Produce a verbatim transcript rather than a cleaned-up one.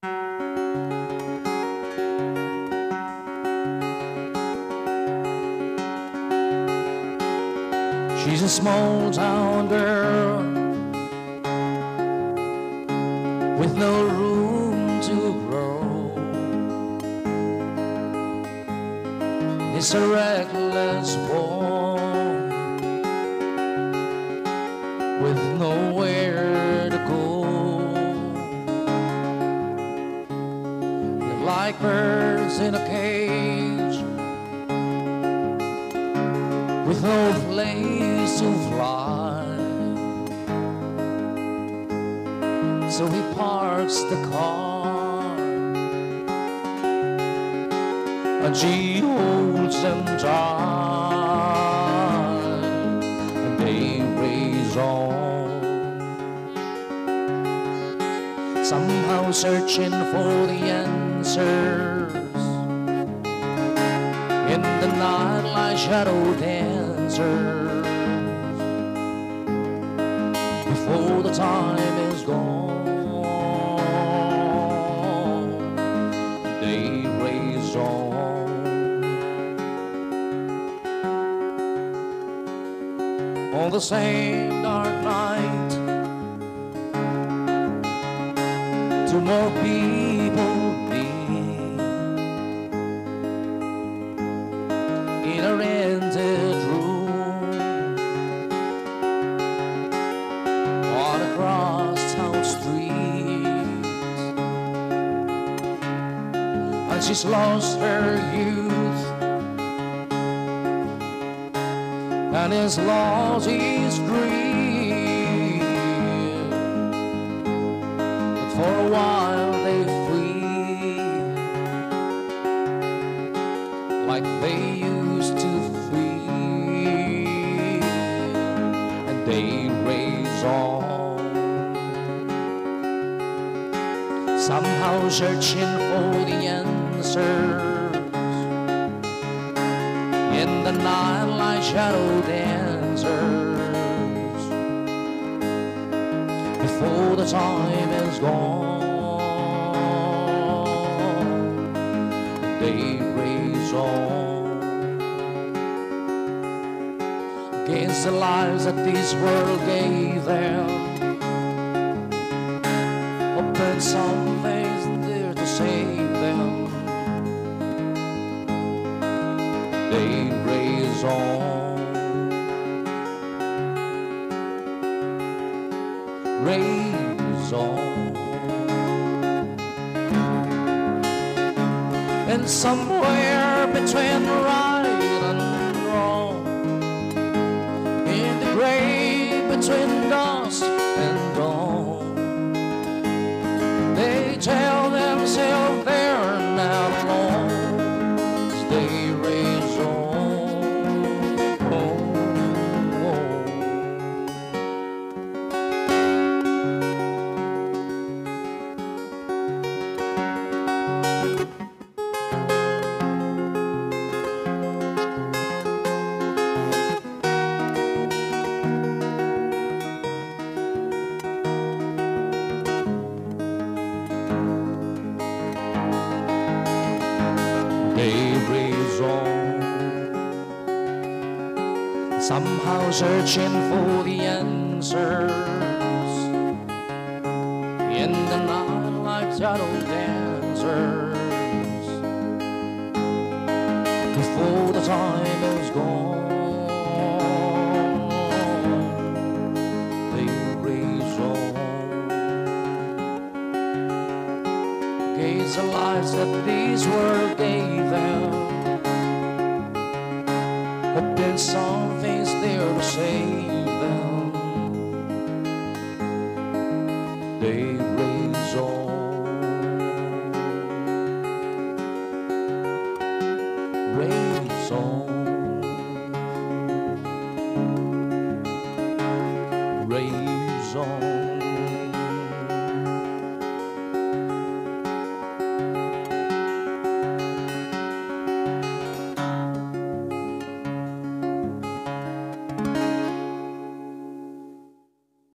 She's a small town girl with no room to grow. It's a reckless boy with nowhere to go. They're like birds in a cage with no place to fly. So he parks the car and she holds them tight, and they race on, somehow searching for the answers in the night like shadow dancers before the time is gone. They race on, on the same dark night. Two more people meet in a rented room on a crosstown street, and she's lost her youth and has lost his dream. But for a while they free, like they used to free, and they race on, somehow searching for the answers in the night like shadow dancers before the time is gone. They race on against the lives that this world gave them, hoping something's there to save them. They race on, race on, and somewhere between right and wrong, in the gray between dusk and dawn, they tell themselves they're not alone. They race on. They race on, somehow searching for the answers in the night like shadow dancers before the time is gone. They race on, gaze the lives that this world gave them, hoping something's there to save them. They